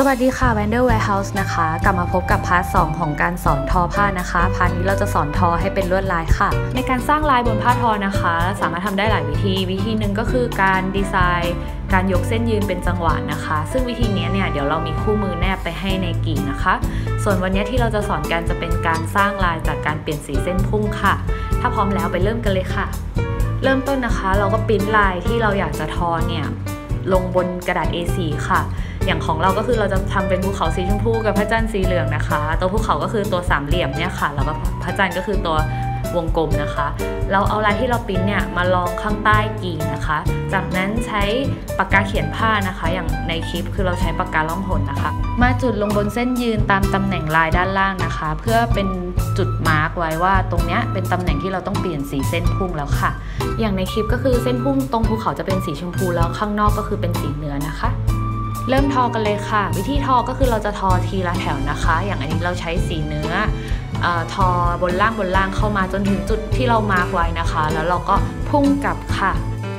สวัสดีค่ะ Wonder Warehouse นะคะกลับมาพบกับพาร์ท 2ของการสอนทอผ้านะคะพาร์ทนี้เราจะสอนทอให้เป็นลวดลายค่ะในการสร้างลายบนผ้าทอนะคะสามารถทำได้หลายวิธีหนึ่งก็คือการดีไซน์การยกเส้นยืนเป็นจังหวะนะคะซึ่งวิธีนี้เนี่ยเดี๋ยวเรามีคู่มือแนบไปให้ในกิ่งนะคะส่วนวันนี้ที่เราจะสอนกันจะเป็นการสร้างลายจากการเปลี่ยนสีเส้นพุ่งค่ะถ้าพร้อมแล้วไปเริ่มกันเลยค่ะเริ่มต้นนะคะเราก็ปริ้นลายที่เราอยากจะทอเนี่ยลงบนกระดาษ A4 ค่ะอย่างของเราก็คือเราจะทำเป็นภูเขาสีชมพูกับพระจันทร์สีเหลืองนะคะตัวภูเขาก็คือตัวสามเหลี่ยมเนี่ยค่ะแล้วก็พระจันทร์ก็คือตัววงกลมนะคะเราเอาลายที่เราปริ้นเนี่ยมาลองข้างใต้กิ่งนะคะจากนั้นใช้ปากกาเขียนผ้านะคะอย่างในคลิปคือเราใช้ปากกาล่องหนนะคะมาจุดลงบนเส้นยืนตามตำแหน่งลายด้านล่างนะคะเพื่อเป็นจุดมาร์กไว้ว่าตรงเนี้ยเป็นตำแหน่งที่เราต้องเปลี่ยนสีเส้นพุ่งแล้วค่ะอย่างในคลิปก็คือเส้นพุ่งตรงภูเขาจะเป็นสีชมพูแล้วข้างนอกก็คือเป็นสีเนื้อนะคะเริ่มทอกันเลยค่ะวิธีทอก็คือเราจะทอทีละแถวนะคะอย่างอันนี้เราใช้สีเนื้อทอบนล่างเข้ามาจนถึงจุดที่เรามาร์กไว้นะคะแล้วเราก็พุ่งกลับค่ะ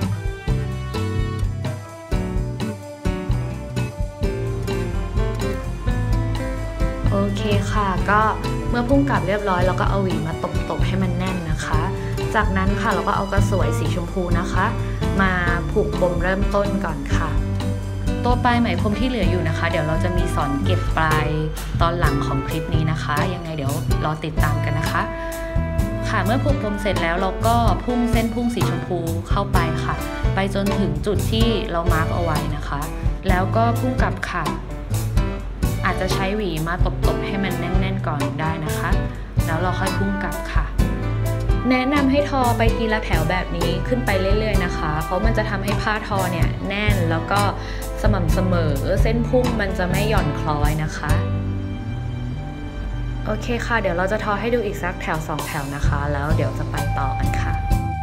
โอเคค่ะก็เมื่อพุ่งกลับเรียบร้อยเราก็เอาหวีมาตบให้มันแน่นนะคะจากนั้นค่ะเราก็เอากระสวยสีชมพูนะคะมาผูกปมเริ่มต้นก่อนค่ะตัวปลายไหมพรมที่เหลืออยู่นะคะเดี๋ยวเราจะมีสอนเก็บปลายตอนหลังของคลิปนี้นะคะยังไงเดี๋ยวรอติดตามกันนะคะค่ะเมื่อผูกปมเสร็จแล้วเราก็พุ่งเส้นพุ่งสีชมพูเข้าไปค่ะไปจนถึงจุดที่เรามาร์กเอาไว้นะคะแล้วก็พุ่งกลับค่ะอาจจะใช้หวีมาตบให้มันแน่นๆก่อนได้นะคะแล้วเราค่อยพุ่งกลับค่ะแนะนำให้ทอไปทีละแถวแบบนี้ขึ้นไปเรื่อยๆนะคะเพราะมันจะทำให้ผ้าทอเนี่ยแน่นแล้วก็สม่ำเสมอเส้นพุ่งมันจะไม่หย่อนคล้อยนะคะโอเคค่ะเดี๋ยวเราจะทอให้ดูอีกสักแถว2แถวนะคะแล้วเดี๋ยวจะไปต่อกันค่ะ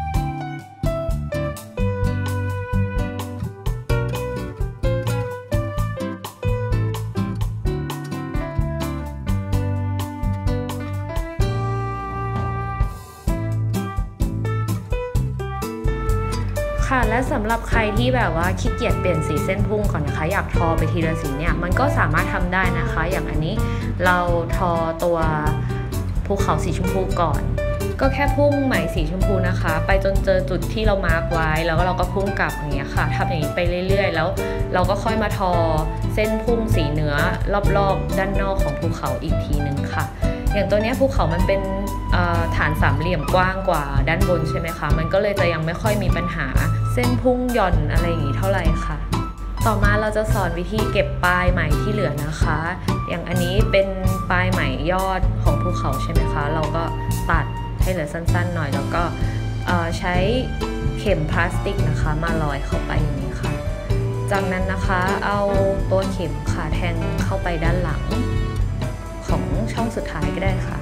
ค่ะและสำหรับใครที่แบบว่าขี้เกียจเปลี่ยนสีเส้นพุ่งก่อนนะคะอยากทอไปทีละสีเนี่ยมันก็สามารถทำได้นะคะอย่างอันนี้เราทอตัวภูเขาสีชมพูก่อนก็แค่พุ่งไหมสีชมพูนะคะไปจนเจอจุดที่เรามาร์กไว้แล้วเราก็พุ่งกลับอย่างเงี้ยค่ะทำอย่างนี้ไปเรื่อยๆแล้วเราก็ค่อยมาทอเส้นพุ่งสีเนื้อรอบๆด้านนอกของภูเขาอีกทีนึงค่ะอย่างตัวนี้ภูเขามันเป็นฐานสามเหลี่ยมกว้างกว่าด้านบนใช่ไหมคะมันก็เลยจะยังไม่ค่อยมีปัญหาเส้นพุ่งหย่อนอะไรอย่างนี้เท่าไหร่ค่ะต่อมาเราจะสอนวิธีเก็บปลายไหมที่เหลือนะคะอย่างอันนี้เป็นปลายไหมยอดของภูเขาใช่ไหมคะเราก็ตัดให้เหลือสั้นๆหน่อยแล้วก็ใช้เข็มพลาสติกนะคะมาลอยเข้าไปอย่างนี้ค่ะจากนั้นนะคะเอาตัวเข็มค่ะแทงเข้าไปด้านหลังของช่องสุดท้ายก็ได้ค่ะ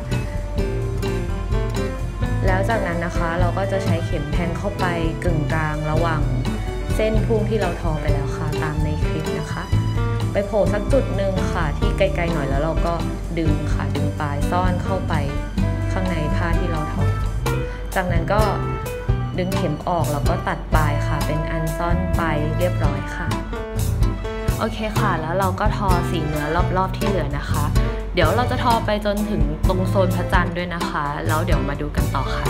แล้วจากนั้นนะคะเราก็จะใช้เข็มแทงเข้าไปกึ่งกลางระหว่างเส้นพุ่งที่เราทอไปแล้วค่ะตามในคลิปนะคะไปโผล่สักจุดหนึ่งค่ะที่ไกลๆหน่อยแล้วเราก็ดึงค่ะดึงปลายซ่อนเข้าไปข้างในผ้าที่เราทอจากนั้นก็ดึงเข็มออกแล้วก็ตัดปลายค่ะเป็นอันซ่อนปลายเรียบร้อยค่ะโอเคค่ะแล้วเราก็ทอสีเนื้อรอบๆที่เหลือนะคะเดี๋ยวเราจะทอไปจนถึงตรงโซนพระจันทร์ด้วยนะคะแล้วเดี๋ยวมาดูกันต่อค่ะ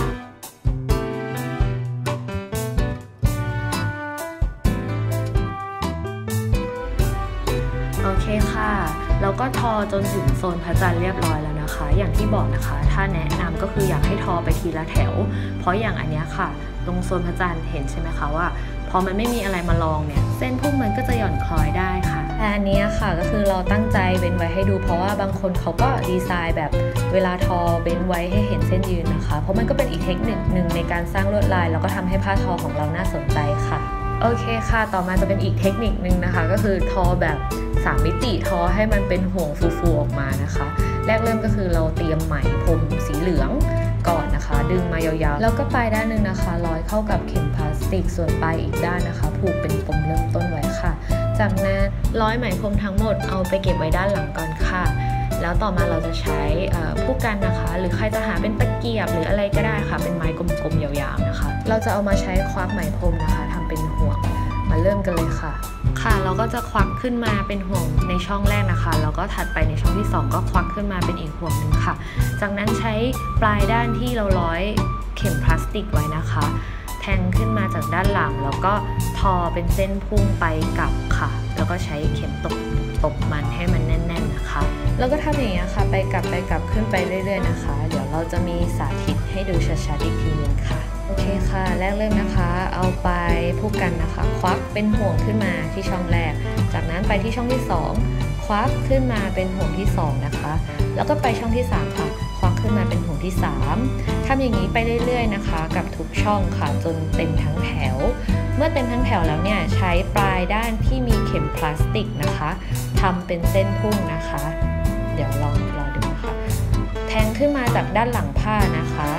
โอเคค่ะเราก็ทอจนถึงโซนพระจันทร์เรียบร้อยแล้วนะคะอย่างที่บอกนะคะถ้าแนะนำก็คืออยากให้ทอไปทีละแถวเพราะอย่างอันนี้ค่ะตรงโซนพระจันทร์เห็นใช่ไหมคะว่าพอมันไม่มีอะไรมารองเนี่ยเส้นพุ่งมันก็จะหย่อนคล้อยได้ค่ะแต่อันนี้ค่ะก็คือเราตั้งใจเว้นไว้ให้ดูเพราะว่าบางคนเขาก็ดีไซน์แบบเวลาทอเว้นไว้ให้เห็นเส้นยืนนะคะเพราะมันก็เป็นอีกเทคนิคหนึ่งในการสร้างลวดลายแล้วก็ทำให้ผ้าทอของเราน่าสนใจค่ะโอเคค่ะต่อมาจะเป็นอีกเทคนิคนึงนะคะก็คือทอแบบ3มิติทอให้มันเป็นห่วงฟูๆออกมานะคะแรกเริ่มก็คือเราเตรียมไหมพรมสีเหลืองก่อนนะคะดึงมายาวๆแล้วก็ปลายด้านหนึ่งนะคะร้อยเข้ากับเข็มพลาสติกส่วนปลายอีกด้านนะคะผูกเป็นปมเริ่มต้นไว้ค่ะจากนั้นร้อยไหมพรมทั้งหมดเอาไปเก็บไว้ด้านหลังก่อนค่ะแล้วต่อมาเราจะใช้ผู้กันนะคะหรือใครจะหาเป็นตะเกียบหรืออะไรก็ได้ค่ะเป็นไม้กลมๆยาวๆนะคะเราจะเอามาใช้ควักไหมพรมนะคะทำเป็นห่วงมาเริ่มกันเลยค่ะเราก็จะควักขึ้นมาเป็นห่วงในช่องแรกนะคะแล้วก็ถัดไปในช่องที่2ก็ควักขึ้นมาเป็นอีกห่วงหนึ่งค่ะจากนั้นใช้ปลายด้านที่เราร้อยเข็มพลาสติกไว้นะคะแทงขึ้นมาจากด้านหลังแล้วก็ทอเป็นเส้นพุ่งไปกลับค่ะแล้วก็ใช้เข็มตบมันให้มันแน่นๆนะคะแล้วก็ทำอย่างนี้ค่ะไปกลับขึ้นไปเรื่อยๆนะคะเดี๋ยวเราจะมีสาธิตให้ดูชัดๆอีกทีนึงค่ะโอเคค่ะแรกเริ่มนะคะเอาไปผูกกันนะคะควักเป็นห่วงขึ้นมาที่ช่องแรกจากนั้นไปที่ช่องที่2ควักขึ้นมาเป็นห่วงที่2นะคะแล้วก็ไปช่องที่3ค่ะควักขึ้นมาเป็นห่วงที่3ทำอย่างนี้ไปเรื่อยๆนะคะกับทุกช่องค่ะจนเต็มทั้งแถวเมื่อเต็มทั้งแถวแล้วเนี่ยใช้ปลายด้านที่มีเข็มพลาสติกนะคะทำเป็นเส้นพุ่งนะคะเดี๋ยวลองรอดูนะคะแทงขึ้นมาจากด้านหลังผ้านะคะ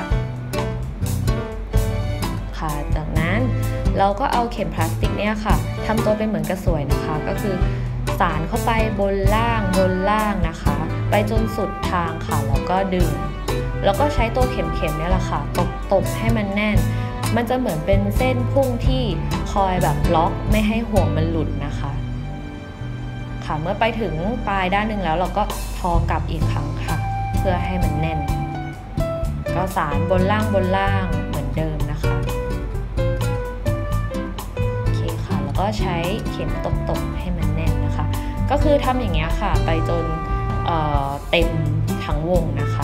ค่ะจากนั้นเราก็เอาเข็มพลาสติกเนี่ยค่ะทำตัวเป็นเหมือนกระสวยนะคะก็คือสานเข้าไปบนล่างนะคะไปจนสุดทางค่ะแล้วก็ดึงแล้วก็ใช้ตัวเข็มเนี่ยแหละค่ะตบให้มันแน่นมันจะเหมือนเป็นเส้นพุ่งที่คอยแบบล็อกไม่ให้ห่วงมันหลุดนะคะค่ะเมื่อไปถึงปลายด้านหนึ่งแล้วเราก็ทอกลับอีกครั้งค่ะเพื่อให้มันแน่นก็สานบนล่างเหมือนเดิมนะคะโอเคค่ะแล้วก็ใช้เข็มตบให้มันแน่นนะคะก็คือทำอย่างเงี้ยค่ะไปจนเต็มทั้งวงนะคะ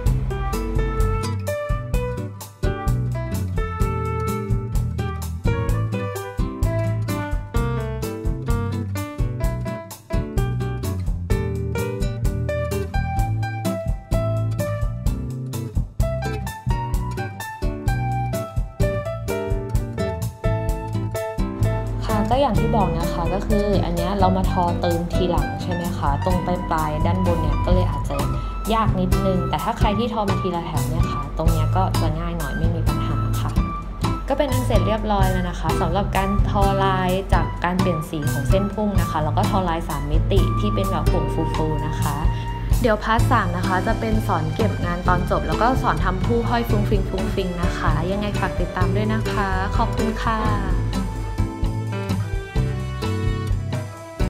ก็อย่างที่บอกนะคะก็คืออันนี้เรามาทอเติมทีหลังใช่ไหมคะตรงปลายด้านบนเนี่ยก็เลยอาจจะยากนิดนึงแต่ถ้าใครที่ทอมาทีละแถวเนี่ยค่ะตรงนี้ก็จะง่ายหน่อยไม่มีปัญหาค่ะก็เป็นอันเสร็จเรียบร้อยแล้วนะคะสำหรับการทอลายจากการเปลี่ยนสีของเส้นพุ่งนะคะแล้วก็ทอลาย3มิติที่เป็นแบบห่วงฟูๆนะคะเดี๋ยวพาร์ท 3นะคะจะเป็นสอนเก็บงานตอนจบแล้วก็สอนทำผู้ห้อยฟุ้งฟิงนะคะยังไงฝากติดตามด้วยนะคะขอบคุณค่ะ